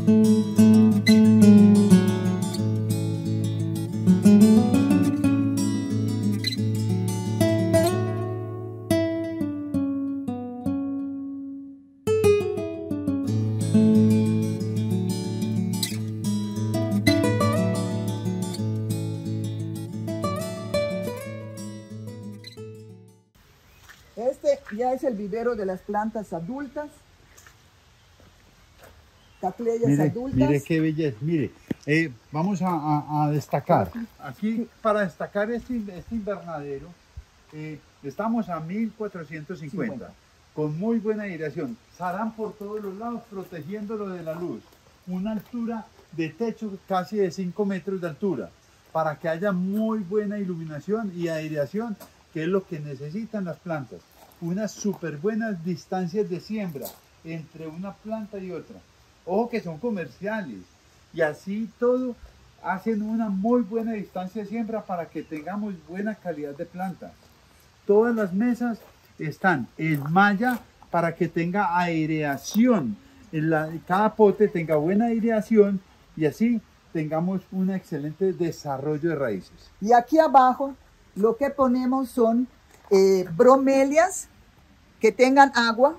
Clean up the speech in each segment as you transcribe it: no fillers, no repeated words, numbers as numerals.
Este ya es el vivero de las plantas adultas, catleyas adultas. Mire qué belleza, mire, vamos a destacar, aquí para destacar este invernadero, estamos a 1450, con muy buena aireación, sarán por todos los lados protegiéndolo de la luz, una altura de techo casi de 5 metros de altura, para que haya muy buena iluminación y aireación, que es lo que necesitan las plantas. Unas súper buenas distancias de siembra entre una planta y otra. Ojo que son comerciales. Y así todo hacen una muy buena distancia de siembra para que tengamos buena calidad de plantas. Todas las mesas están en malla para que tenga aireación. Cada pote tenga buena aireación y así tengamos un excelente desarrollo de raíces. Y aquí abajo lo que ponemos son bromelias que tengan agua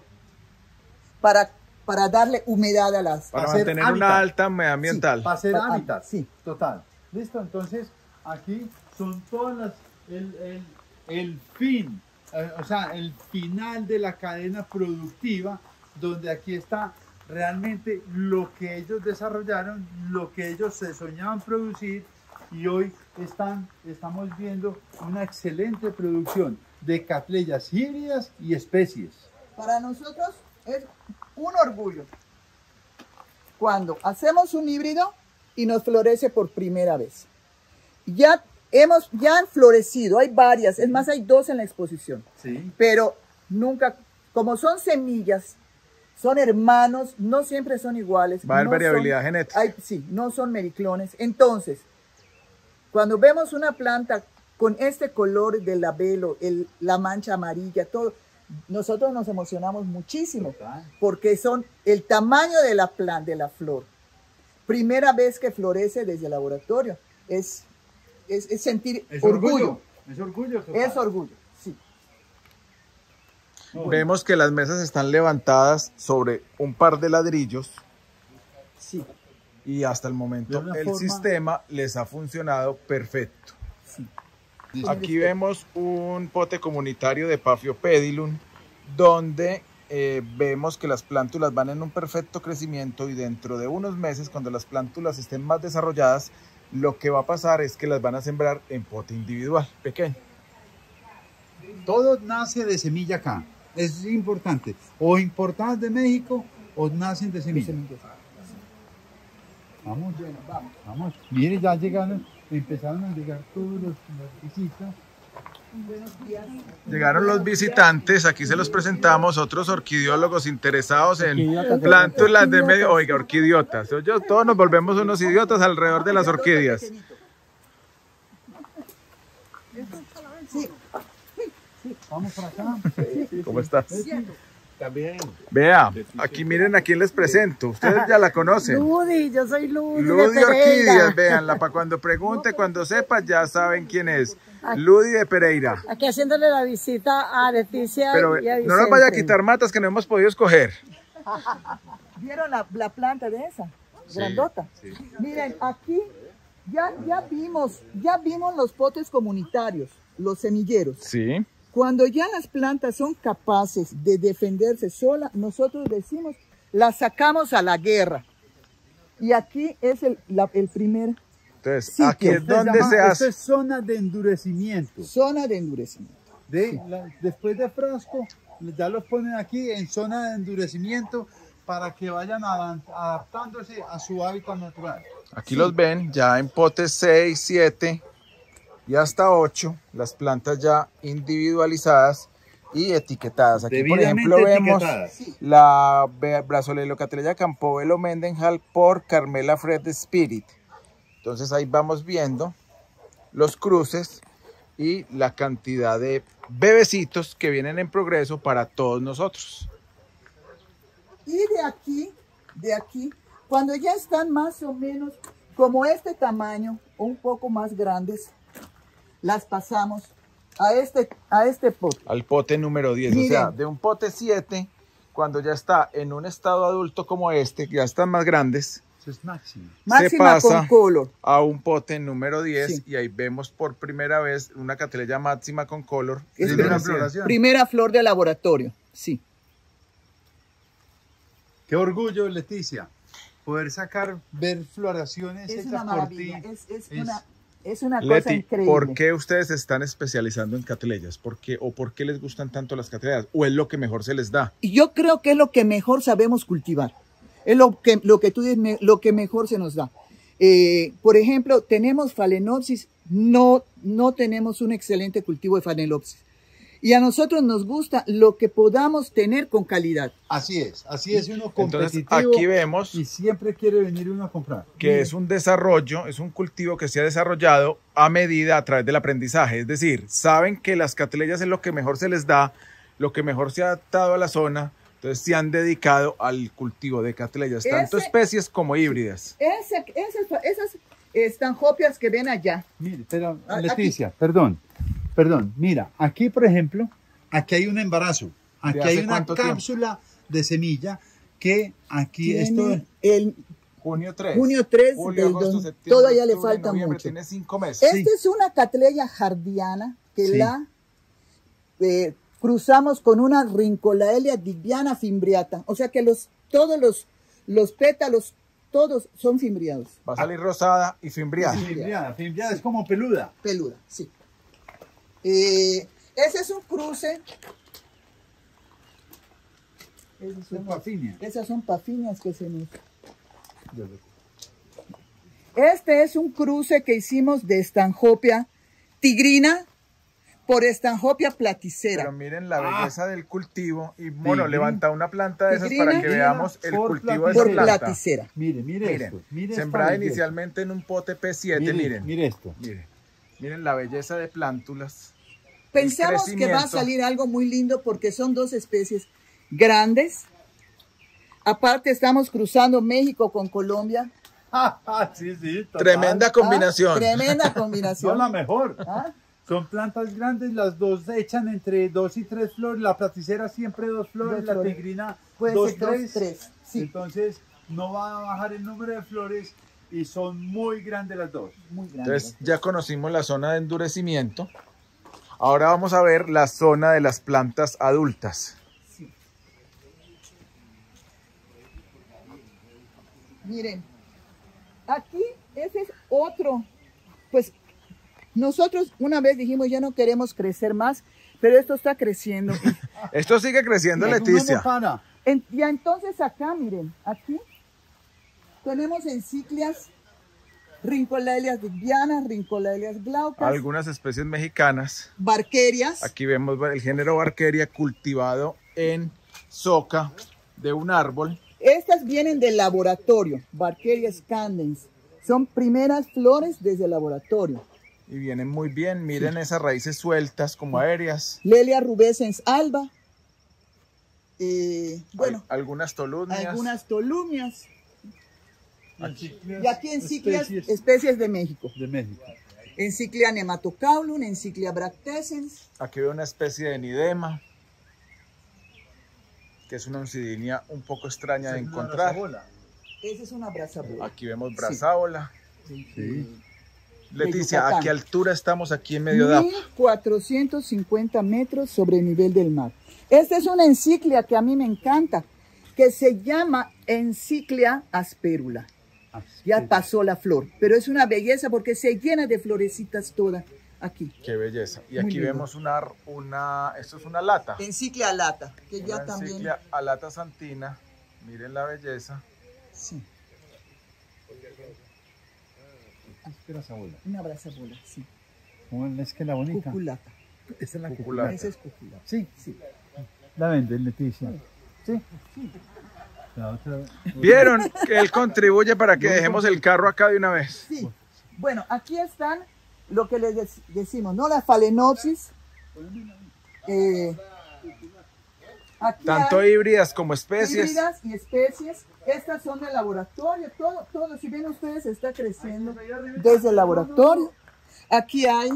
para darle humedad a las... Para mantener una alta humedad ambiental. Sí, para hacer hábitat. Sí. Total. ¿Listo? Entonces, aquí son todas las... el fin, o sea, el final de la cadena productiva, donde aquí está realmente lo que ellos desarrollaron, lo que ellos se soñaban producir, y hoy estamos viendo una excelente producción de catleyas híbridas y especies. Para nosotros es un orgullo cuando hacemos un híbrido y nos florece por primera vez. Ya han florecido, hay varias, es más, hay 2 en la exposición. Sí. Pero nunca, como son semillas, son hermanos, no siempre son iguales. Va a haber variabilidad genética. Sí, no son mericlones. Entonces, cuando vemos una planta con este color del labelo, la mancha amarilla, todo, nosotros nos emocionamos muchísimo. Total. Porque son el tamaño de la planta, de la flor. Primera vez que florece desde el laboratorio. Es sentir orgullo. Es orgullo. Total. Es orgullo, sí. Vemos que las mesas están levantadas sobre un par de ladrillos. Sí. Y hasta el momento el sistema les ha funcionado perfecto. Sí. Aquí vemos un pote comunitario de Paphiopedilum, donde vemos que las plántulas van en un perfecto crecimiento, y dentro de unos meses, cuando las plántulas estén más desarrolladas, lo que va a pasar es que las van a sembrar en pote individual, pequeño. Todo nace de semilla acá. Es importante. O importadas de México o nacen de semilla. Vamos, vamos. Mire, ya llegaron, empezaron a llegar todos las visitas. Buenos días. Llegaron los visitantes, aquí se los presentamos, otros orquidiólogos interesados en plántulas de medio. Oiga, orquidiotas. Todos nos volvemos unos idiotas alrededor de las orquídeas. Sí. Vamos para acá. ¿Cómo estás? También. Vea, aquí miren a quién les presento. Ustedes ya la conocen. Ludy, yo soy Ludy. Ludy de Pereira. Orquídeas, véanla, para cuando pregunte, cuando sepa, ya saben quién es. Ludy de Pereira. Aquí haciéndole la visita a Leticia Pero y a Vicente. no nos vaya a quitar matas que no hemos podido escoger. ¿Vieron la planta de esa? Grandota. Sí. Miren, aquí ya vimos los potes comunitarios, los semilleros. Sí. Cuando ya las plantas son capaces de defenderse solas, nosotros decimos, las sacamos a la guerra. Y aquí es el primer Entonces, sitio. aquí es donde se hace. Esto es zona de endurecimiento. Zona de endurecimiento. Después de frasco, ya los ponen aquí en zona de endurecimiento para que vayan adaptándose a su hábitat natural. Aquí los ven ya en potes 6, 7 y hasta 8, las plantas ya individualizadas y etiquetadas. Aquí, por ejemplo, vemos la Brazolelocatleya Campobello Mendenhall por Carmela Fred Spirit. Entonces ahí vamos viendo los cruces y la cantidad de bebecitos que vienen en progreso para todos nosotros. Y de aquí Cuando ya están más o menos como este tamaño o un poco más grandes, las pasamos a este pote. Al pote número 10. Miren. O sea, de un pote 7, cuando ya está en un estado adulto como este, que ya están más grandes, Eso es máximo. Máxima se pasa con color. a un pote número 10 Sí. y ahí vemos por primera vez una catleya máxima con color. Es Primera verdad. floración. Primera flor de laboratorio, sí. Qué orgullo, Leticia, poder ver floraciones Es hechas una por maravilla, ti. es una cosa Leti, increíble. ¿por qué ustedes se están especializando en catleyas? ¿Por qué les gustan tanto las catleyas? ¿O es lo que mejor se les da? Y yo creo que es lo que mejor sabemos cultivar. Es lo que tú dices, lo que mejor se nos da. Por ejemplo, tenemos Phalaenopsis, no tenemos un excelente cultivo de Phalaenopsis. Y a nosotros nos gusta lo que podamos tener con calidad. Así es uno Entonces, competitivo aquí vemos y siempre quiere venir uno a comprar. que es un desarrollo, es un cultivo que se ha desarrollado a medida a través del aprendizaje. Es decir, saben que las catleyas es lo que mejor se les da, lo que mejor se ha adaptado a la zona. Entonces se han dedicado al cultivo de catleyas, tanto especies como híbridas. Esas estanjopias que ven allá. Mire, pero Aquí. Leticia, perdón, mira, aquí por ejemplo, aquí hay un embarazo, aquí hace hay una cuánto tiempo? cápsula de semilla que aquí esto Tiene el Junio 3. junio 3, Julio, agosto, septiembre, todavía le octubre, falta noviembre, mucho. Tiene 5 meses. Esta es una catleya jardiana que Sí. la cruzamos con una Rincolaelia diviana fimbriata. O sea que todos los pétalos, todos son fimbriados. Va a salir rosada y fimbriada. fimbriada es como peluda. Peluda, sí. Ese es un cruce. Esas son pafinias que se nos... Este es un cruce que hicimos de Stanhopeia tigrina por Stanhopeia platicera. Pero miren la belleza del cultivo. Y bueno, Tigrina. levanta una planta de esas Tigrina. para que veamos el Por cultivo de esa por planta. platicera. Mire Miren, esto. Mire esta sembrada belleza. inicialmente en un pote P7, miren. Mire esto. Miren la belleza de plántulas. Pensamos que va a crecimiento. salir algo muy lindo porque son dos especies grandes. Aparte estamos cruzando México con Colombia. Sí, total. Tremenda combinación. Tremenda Son combinación. la mejor. ¿Ah? Son plantas grandes, las dos echan entre 2 y 3 flores, la platicera siempre 2 flores, Dos la flores. tigrina Puede 2, ser 2, 3. 3. Sí, Entonces no va a bajar el número de flores y son muy grandes las dos. muy grandes. Entonces ya conocimos la zona de endurecimiento. Ahora vamos a ver la zona de las plantas adultas. Sí. Miren, aquí ese es otro. Pues nosotros una vez dijimos ya no queremos crecer más, pero esto está creciendo. Esto sigue creciendo, Uno Leticia. no para. Ya entonces acá, miren, aquí tenemos enciclias, Rincolaelias divianas, Rincolaelias glaucas, Algunas especies mexicanas. barquerias. Aquí vemos el género Barqueria cultivado en soca de un árbol. Estas vienen del laboratorio, Barquerias candens. Son primeras flores desde el laboratorio. Y vienen muy bien. Miren esas raíces sueltas como aéreas. Lelia rubescens alba. Bueno, Algunas tolunias. algunas tolumias. Aquí, Y aquí enciclias, especies de México. de México. Enciclia nematocaulum, Enciclia bractescens. Aquí veo una especie de nidema, que es una oncidinia un poco extraña de encontrar. Esa es una brazabola. Aquí vemos brazáola. Sí. Leticia, Yucatán. ¿a qué altura estamos aquí en medio de APA? 1450 metros sobre el nivel del mar. Esta es una enciclia que a mí me encanta, que se llama Enciclia asperula. Ya pasó la flor, pero es una belleza porque se llena de florecitas toda aquí. Qué belleza. Y Muy aquí lindo. vemos esto es una lata. Enciclia alata, que ya Una también... enciclia alata santina. Miren la belleza. Sí, Brazabola. una brazabola, sí. ¿Cómo es que la bonita? Cuculata. Esa es la Cuculata. Esa es cuculata. Sí, Sí. la venden, Leticia. Sí. La otra. ¿Vieron que él contribuye para que dejemos el carro acá de una vez? Sí. Bueno, aquí están lo que les decimos, ¿no? La Phalaenopsis. Aquí tanto hay híbridas como especies. híbridas y especies. Estas son de laboratorio, todo, si ven ustedes, está creciendo desde el laboratorio. Aquí hay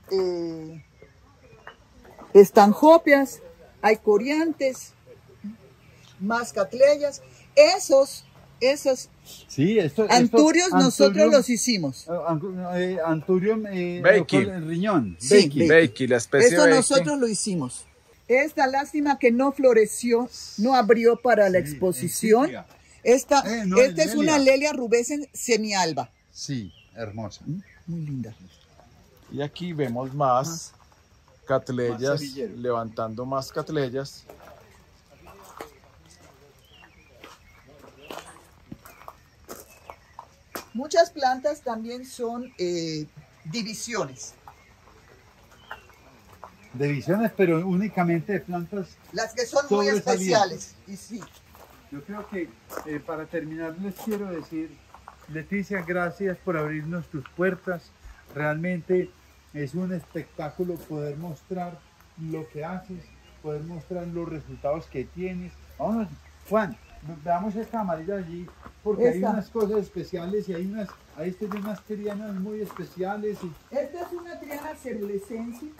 estanjopias, hay coriantes, más catleyas. Esos Sí, anturios nosotros los hicimos. Anturium Beiki. riñón. Sí, Beiki, la especie Esto Beiki. nosotros lo hicimos. Esta lástima que no floreció, no abrió para la exposición. Esta es una Lelia rubescens semialba. Sí, hermosa. Muy linda. Y aquí vemos más catleyas, semillero. levantando más catleyas. Muchas plantas también son divisiones. Divisiones, pero únicamente de plantas. Las que son muy especiales. Y sí. Yo creo que para terminar les quiero decir, Leticia, gracias por abrirnos tus puertas. Realmente es un espectáculo poder mostrar lo que haces, poder mostrar los resultados que tienes. Vamos, Juan, veamos esta amarilla allí, porque hay unas cosas especiales y hay unas trianas muy especiales. Esta es una triana cerulesensis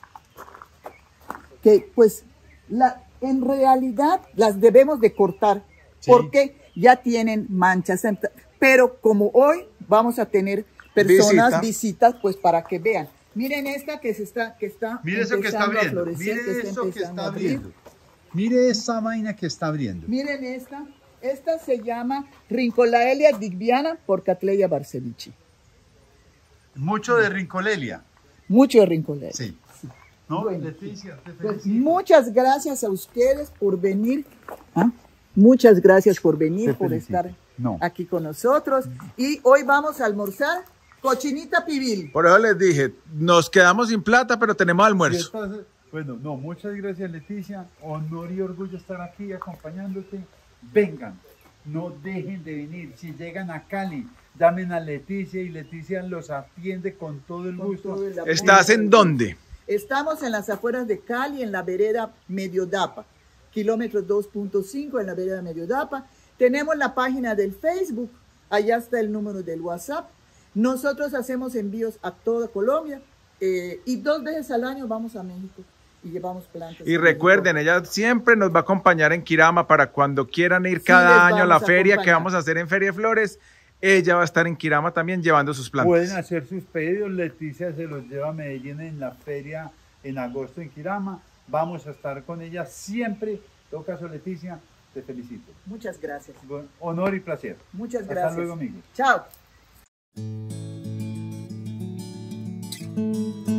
que pues en realidad las debemos de cortar porque ya tienen manchas. Pero como hoy vamos a tener personas visitas pues para que vean. Miren esta que está Mire eso que está empezando a abriendo. florecer, Mire eso que empezando está a abrir. abriendo. Mire esa vaina que está abriendo. Miren esta. Esta se llama Rincolaelia digviana por Cattleya barcevici. Mucho de Rincolelia. Mucho de Rincolaelia. Sí. ¿No? Bueno, Leticia, te pues felicito. muchas gracias a ustedes por venir. Muchas gracias por venir, por estar aquí con nosotros. Y hoy vamos a almorzar cochinita pibil. Por eso les dije, nos quedamos sin plata, pero tenemos almuerzo. Bueno, no, muchas gracias, Leticia. Honor y orgullo estar aquí acompañándote. Vengan, no dejen de venir. Si llegan a Cali, llamen a Leticia y Leticia los atiende con todo el gusto. ¿Estás en dónde? Estamos en las afueras de Cali, en la vereda Mediodapa, kilómetro 2.5 en la vereda Mediodapa. Tenemos la página del Facebook, allá está el número del WhatsApp. Nosotros hacemos envíos a toda Colombia y 2 veces al año vamos a México y llevamos plantas. Y recuerden, ella siempre nos va a acompañar en Quirama para cuando quieran ir cada año a la feria que vamos a hacer en Feria de Flores. Ella va a estar en Quirama también llevando sus plantas. Pueden hacer sus pedidos. Leticia se los lleva a Medellín en la feria en agosto en Quirama. Vamos a estar con ella siempre. En todo caso, Leticia, te felicito. Muchas gracias. Con honor y placer. Muchas gracias. Hasta luego, amigos. Chao.